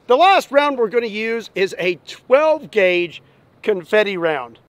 The last round we're going to use is a 12 gauge confetti round.